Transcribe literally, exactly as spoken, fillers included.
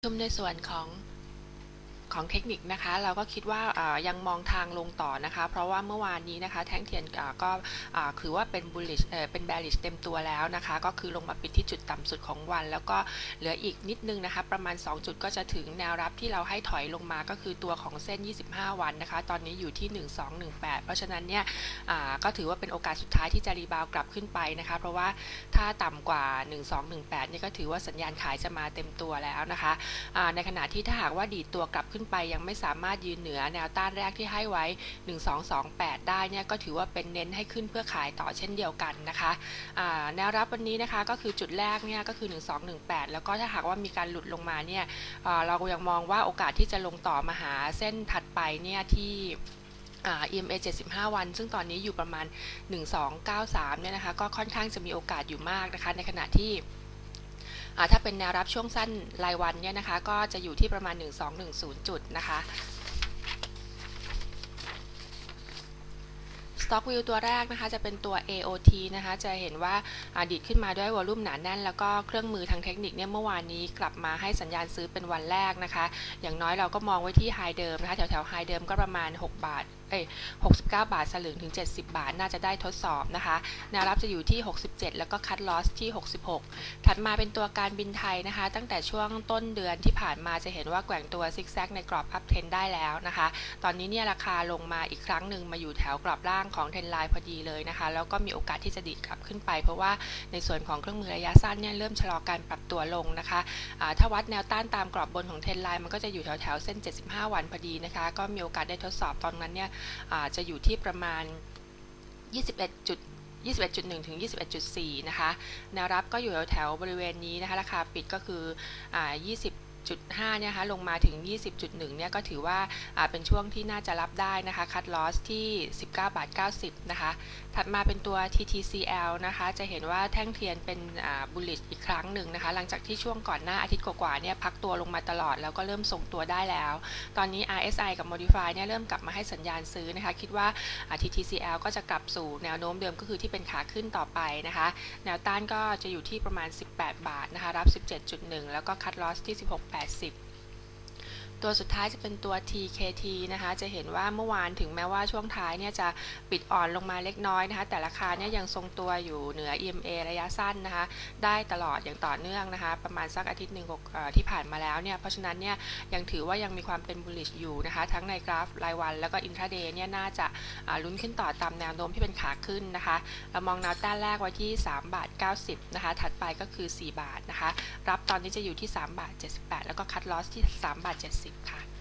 ชมในส่วนของของเทคนิคนะคะเราก็คิดว่ายังมองทางลงต่อนะคะเพราะว่าเมื่อวานนี้นะคะแท่งเทียนก็คือว่าเป็น bullish เป็น bearish เต็มตัวแล้วนะคะก็คือลงมาปิดที่จุดต่ำสุดของวันแล้วก็เหลืออีกนิดนึงนะคะประมาณสองจุดก็จะถึงแนวรับที่เราให้ถอยลงมาก็คือตัวของเส้นยี่สิบห้าวันนะคะตอนนี้อยู่ที่หนึ่งสองหนึ่งแปดเพราะฉะนั้นเนี่ยก็ถือว่าเป็นโอกาสสุดท้ายที่จะรีบาวกลับขึ้นไปนะคะเพราะว่าถ้าต่ำกว่าหนึ่งสองหนึ่งแปดเนี่ยก็ถือว่าสัญญาณขายจะมาเต็มตัวแล้วนะคะในขณะที่ถ้าหากว่าดีดตัวกลับขึ้นไปยังไม่สามารถยืนเหนือแนวต้านแรกที่ให้ไว้หนึ่งสองสองแปดได้เนี่ยก็ถือว่าเป็นเน้นให้ขึ้นเพื่อขายต่อเช่นเดียวกันนะคะแนวรับวันนี้นะคะก็คือจุดแรกเนี่ยก็คือหนึ่งสองหนึ่งแปดแล้วก็ถ้าหากว่ามีการหลุดลงมาเนี่ยเรายังมองว่าโอกาสที่จะลงต่อมาหาเส้นถัดไปเนี่ยที่ อี เอ็ม เอ เจ็ดสิบห้าวันซึ่งตอนนี้อยู่ประมาณหนึ่งสองเก้าสามเนี่ยนะคะก็ค่อนข้างจะมีโอกาสอยู่มากนะคะในขณะที่ถ้าเป็นแนวรับช่วงสั้นรายวันเนี่ยนะคะก็จะอยู่ที่ประมาณหนึ่งสองหนึ่งศูนย์จุดนะคะ Stock View ตัวแรกนะคะจะเป็นตัว เอ โอ ที นะคะจะเห็นว่าดีดขึ้นมาด้วยวอลุ่มหนาแน่นแล้วก็เครื่องมือทางเทคนิคเนี่ยเมื่อวานนี้กลับมาให้สัญญาณซื้อเป็นวันแรกนะคะอย่างน้อยเราก็มองไว้ที่ไฮเดิมนะคะแถวแถวไฮเดิมก็ประมาณหกบาทเอ้ยหกสิบเก้าบาทสลึงถึงเจ็ดสิบบาทน่าจะได้ทดสอบนะคะแนวรับจะอยู่ที่หกสิบเจ็ดแล้วก็คัทลอสที่หกสิบหกถัดมาเป็นตัวการบินไทยนะคะตั้งแต่ช่วงต้นเดือนที่ผ่านมาจะเห็นว่าแกว่งตัวซิกแซกในกรอบอัพเทรนได้แล้วนะคะตอนนี้เนี่ยราคาลงมาอีกครั้งหนึ่งมาอยู่แถวกรอบล่างของเทรนไลน์พอดีเลยนะคะแล้วก็มีโอกาสที่จะดีดกลับขึ้นไปเพราะว่าในส่วนของเครื่องมือระยะสั้นเนี่ยเริ่มชะลอการปรับตัวลงนะคะถ้าวัดแนวต้านตามกรอบบนของเทรนไลน์มันก็จะอยู่แถวแถวเส้นเจ็ดสิบห้าวันพอดีนะคะก็มีโอกาสได้ทดสอบตอนนั้นเนี่ยจะอยู่ที่ประมาณยี่สิบเอ็ดจุดยี่สิบเอ็ดจุดหนึ่ง ถึง ยี่สิบเอ็ดจุดสี่ นะคะแนวรับก็อยู่แถวบริเวณนี้นะคะราคาปิดก็คืออ่ายี่สิบจุดห้าเนี่ยนะคะลงมาถึง ยี่สิบจุดหนึ่ง เนี่ยก็ถือว่าเป็นช่วงที่น่าจะรับได้นะคะคัทลอสที่สิบเก้าบาทเก้าสิบนะคะถัดมาเป็นตัว ที ที ซี แอล นะคะจะเห็นว่าแท่งเทียนเป็นบูลลิชอีกครั้งหนึ่งนะคะหลังจากที่ช่วงก่อนหน้าอาทิตย์กว่าๆเนี่ยพักตัวลงมาตลอดแล้วก็เริ่มทรงตัวได้แล้วตอนนี้ อาร์ เอส ไอ กับ Modify เนี่ยเริ่มกลับมาให้สัญญาณซื้อนะคะคิดว่า ที ที ซี แอล ก็จะกลับสู่แนวโน้มเดิมก็คือที่เป็นขาขึ้นต่อไปนะคะแนวต้านก็จะอยู่ที่ประมาณสิบแปดบาทนะคะรับ สิบเจ็ดจุดหนึ่ง แล้วก็คัทลอสที่สิบหกแปดสิบตัวสุดท้ายจะเป็นตัว ที เค ที นะคะจะเห็นว่าเมื่อวานถึงแม้ว่าช่วงท้ายเนี่ยจะปิดอ่อนลงมาเล็กน้อยนะคะแต่ราคาเนี่ยยังทรงตัวอยู่เหนือ อี เอ็ม เอ ระยะสั้นนะคะได้ตลอดอย่างต่อเนื่องนะคะประมาณสักอาทิตย์หนึ่งที่ผ่านมาแล้วเนี่ยเพราะฉะนั้นเนี่ยยังถือว่ายังมีความเป็น bullish อยู่นะคะทั้งในกราฟรายวันแล้วก็ intraday เนี่ยน่าจะลุ้นขึ้นต่อตามแนวโน้มที่เป็นขาขึ้นนะคะเรามองแนวต้านแรกไว้ที่สามบาทเก้าสิบนะคะถัดไปก็คือสี่บาทนะคะรับตอนนี้จะอยู่ที่สามบาทเจ็ดสิบแปดแล้วก็คัทลอสที่สามบาทเจ็ดสิบค่ะ